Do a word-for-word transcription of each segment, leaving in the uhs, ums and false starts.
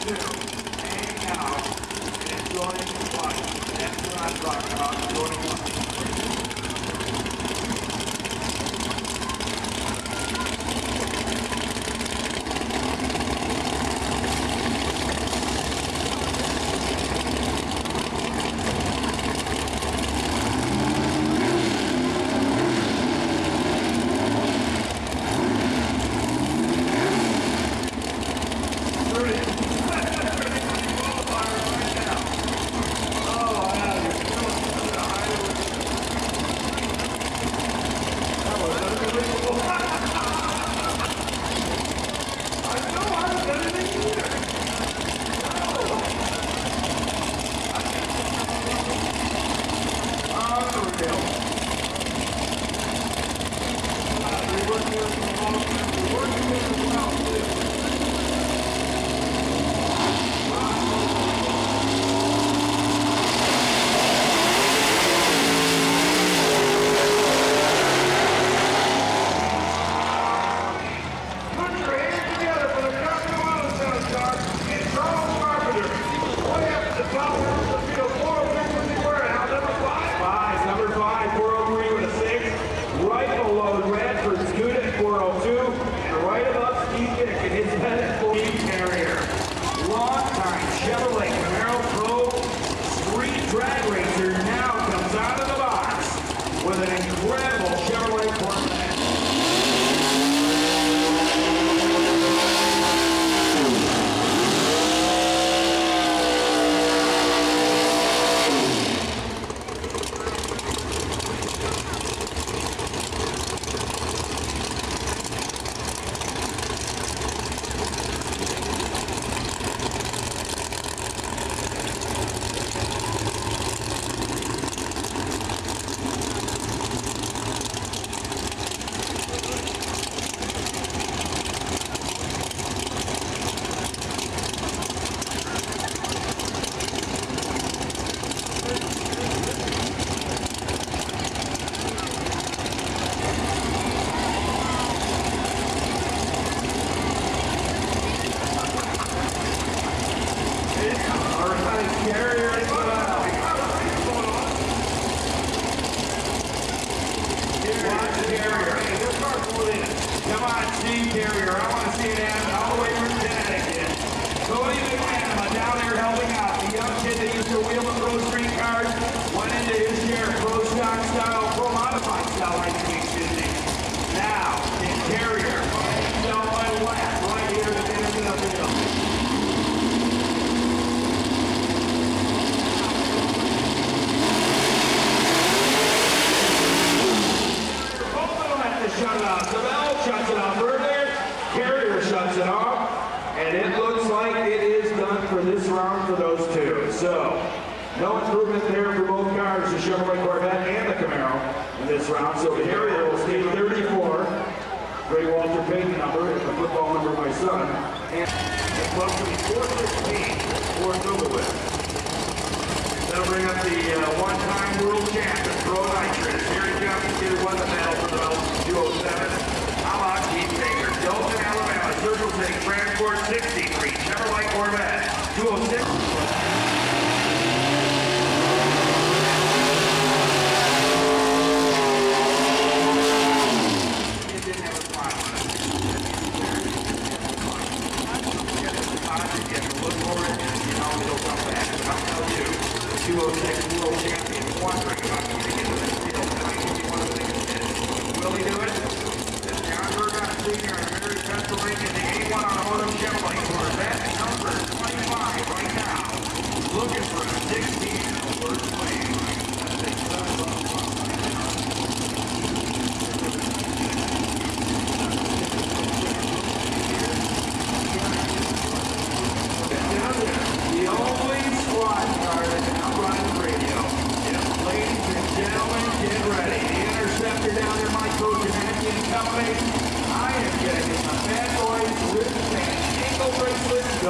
two, hanging out and enjoying life. That's what I'm talking about, enjoying life. That'll bring up the uh, one-time world champion, Pro Nitrous. Here he comes to won the medal for the two oh seven. How about Keith Baker? Dothan, Alabama. Circle Six, Transport sixty-three. Chevrolet Corvette, two oh six. two oh six world champion wondering about getting into this field. Tonight will be one of the biggest hits. Will he do it? This is John Burgott Senior in Mary, Pennsylvania, the A one Automotive Chevrolet Corvette, number twenty-five right now. Looking for a sixteen first place. The only squad car that's out running the radio. Yes, ladies and gentlemen, get ready. The Interceptor down there, my coach and Anthony Company. I am getting my bad boys, wrist and ankle bracelets.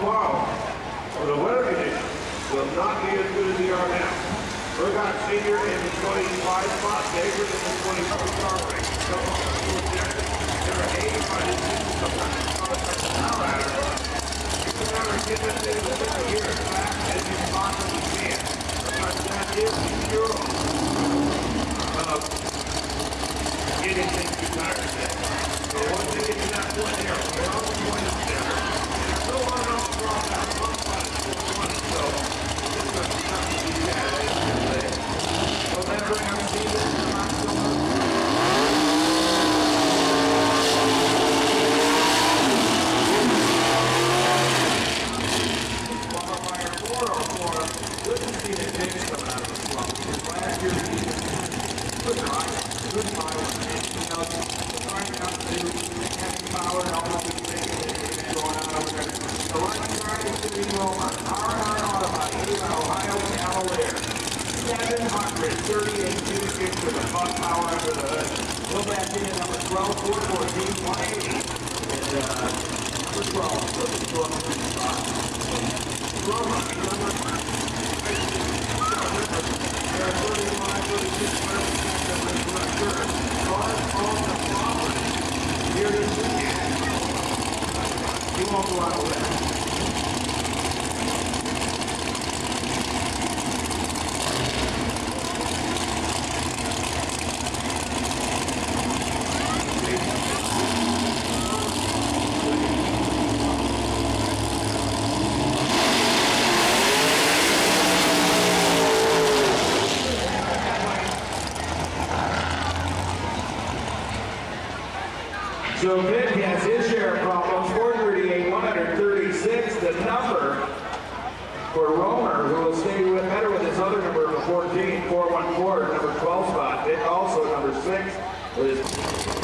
tomorrow, the weather conditions will not be as good as they are now. We've got senior in the twenty-five spot, David in the twenty-four star range. So, there are eight by the sometimes power out of it. You can never get this thing to sit here as fast as you possibly can. Because that is the cure of getting things too tired today. So once they get to that point there, we're on the point of there. And it's still on and off for all that one spot is four twenty. So it's going to be tough to do that. So then bring up season and I'm still qualifier four oh four. Good to see the James coming out of the slump. Last year he good ride, good mile, and you know, trying not to do heavy power and all the good things that are going on over there. The line drive is to be Romer, R and R Autobody, Ohio Cavalier. seven hundred thirty-eight cubic feet with a buck power under the hood. Go back in at number twelve, four fourteen, one eighty. And uh, number twelve, looking to go up to the spot. Romer, number there are thirty-five, thirty-six, thirty-seven, thirty-eight. Cars on the property. Here this weekend. You won't go out of there. So Vic has his share of problems, four thirty-eight, one thirty-six. The number for Romer, who will stay with better with his other number of fourteen, four one four, number twelve spot. Vic also number six with his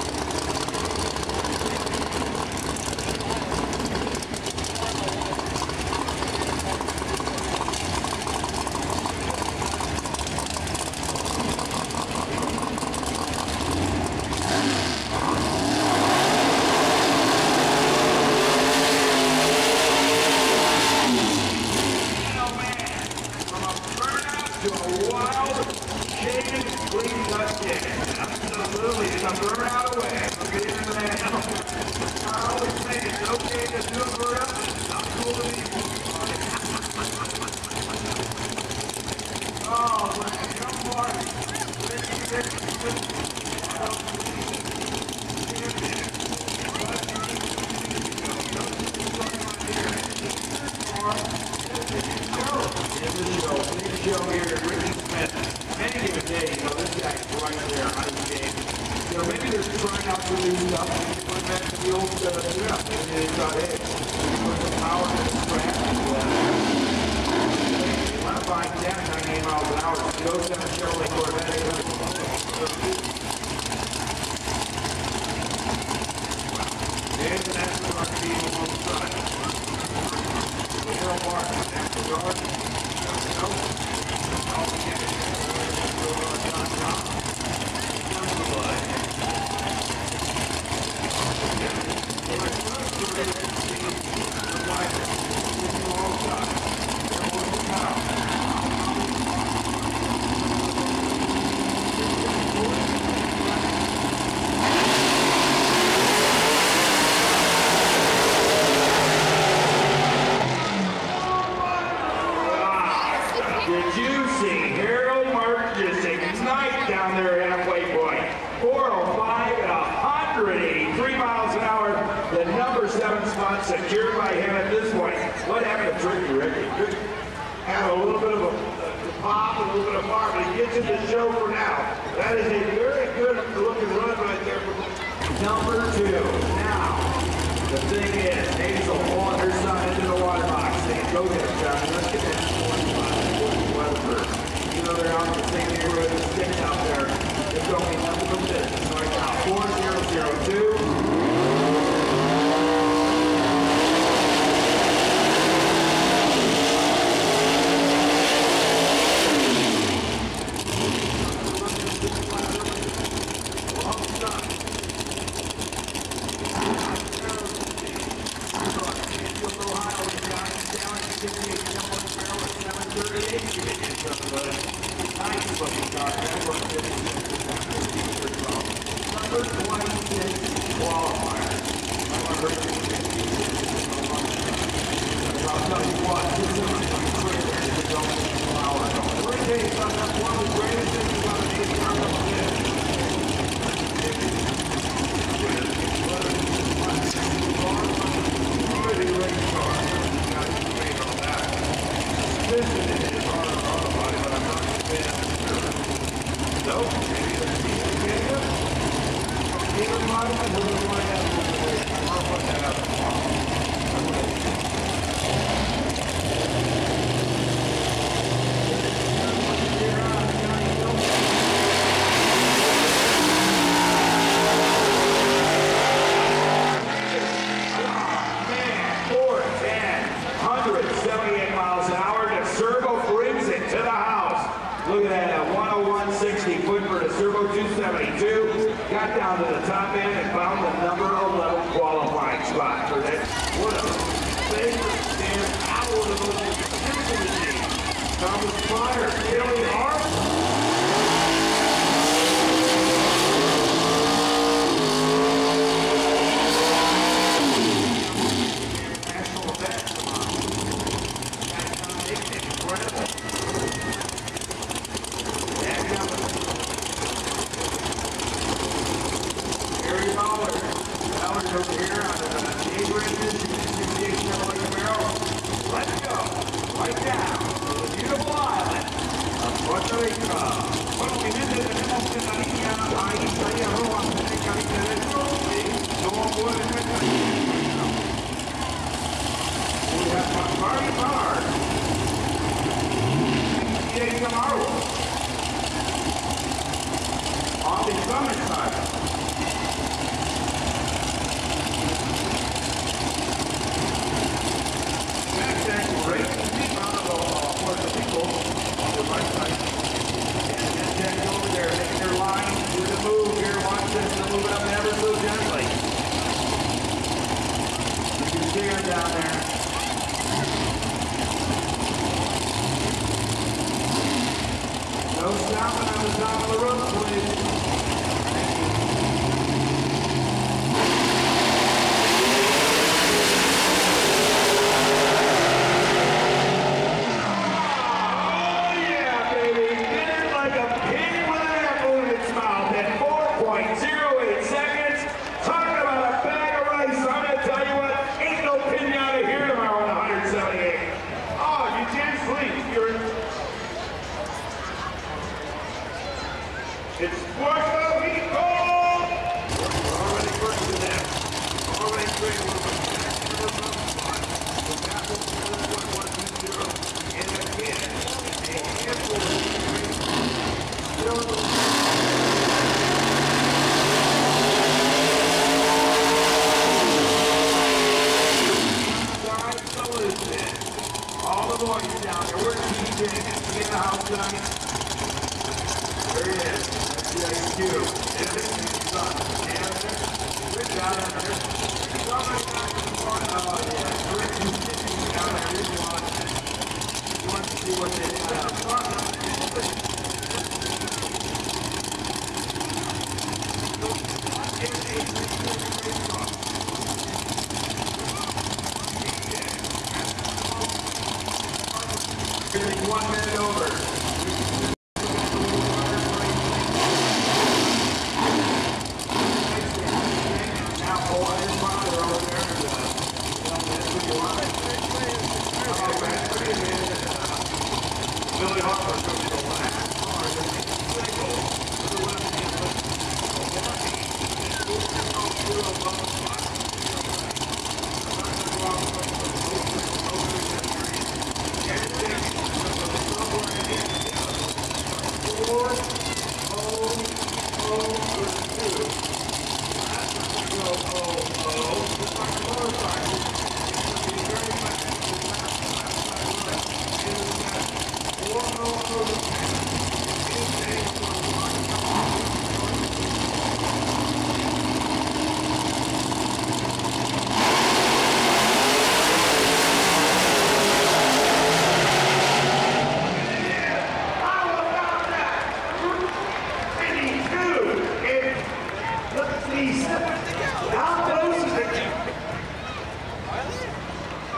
secured by him at this point. What happened to Tricky Ricky? Could have a little bit of a, a pop, a little bit of bar, but he gets in the show for now. That is a very good looking run right there for number two. Now, the thing is, Hazel on her side into the water box. Saying, go ahead, John. Let's get that forty-five, Weatherford. You know, they're out in the same neighborhood as sticks out there. They're going nothing but business right now. four zero zero two. thirty-eight, you can get some of the nice looking car. That works fifty-six percent. Number twenty-six qualifier. I want to bring you fifty-six. I'll tell you what, this is going to be quicker if you don't get the flower going. We're going to tell you something. That's one of the greatest things about an A D R L kit. Really great car. You got to wait on that. This is hard on autobody, but I'm not a fan of the service. So, maybe there's a decent video. Even mine, I wouldn't want to have this way. I'll put that out tomorrow. I will. Look at that, a one oh one sixty foot for the Servo two seventy-two. Got down to the top end and found the number eleven qualifying spot for that. What a favorite stand out of the most expensive machine. Thomas Fire, Kelly Hart. National event tomorrow. That's incredible. Over here on the neighboring sixty-eight Chevrolet Camaro. Let's go right down to the beautiful island of Puerto Rico. Bueno, mi gente, tenemos en la línea ahí estaría Roa, tiene carita de esto, y no puede meter. We have a party car. sixty-eight Camaro. On the summit side. Great to see out of uh, Puerto Rico on the right side. And then Jack over there making their line with the move here. Watch this, they're moving up ever so gently. You can see her down there. No stopping on the top of the roof, please. It's Puerto Rico! Already first to them. Already great with the spot. The Apple one one two zero. And again, a handful of still in the side solution. All the boys down there. We're teaching in the house tonight. There he is. That's the Q. It's his son. Good job down there. Somebody back in the front. Oh, yeah. Rick is sitting down there. He's watching. He wants to see what they did down front. Here's one minute over. Billy Harper's going to be the last car to make a single to the left hand. Everything is somewhere in here.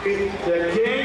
the king